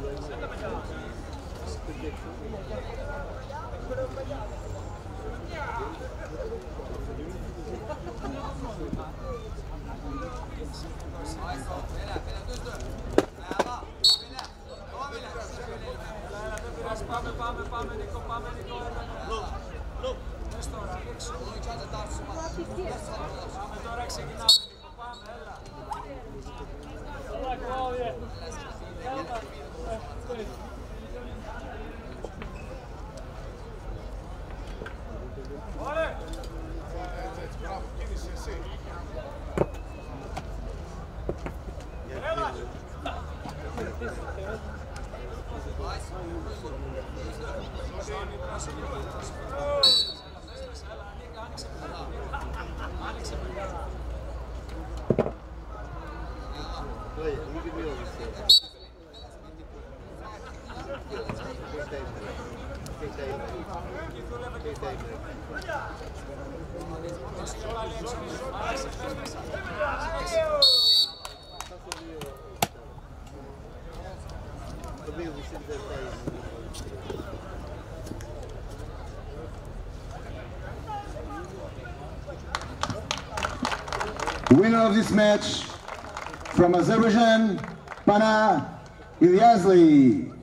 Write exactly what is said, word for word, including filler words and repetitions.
Πάμε, πάμε, πάμε, Νίκο, πάμε, Νίκο, έλα. Δες τώρα, ρίξω. Πάμε τώρα, ξεκινάμε, Νίκο, πάμε, έλα. Ωραία. Μπράβο, κίνησε εσύ. Έλα. Winner of this match from Azerbaijan, Pana Ilyasli.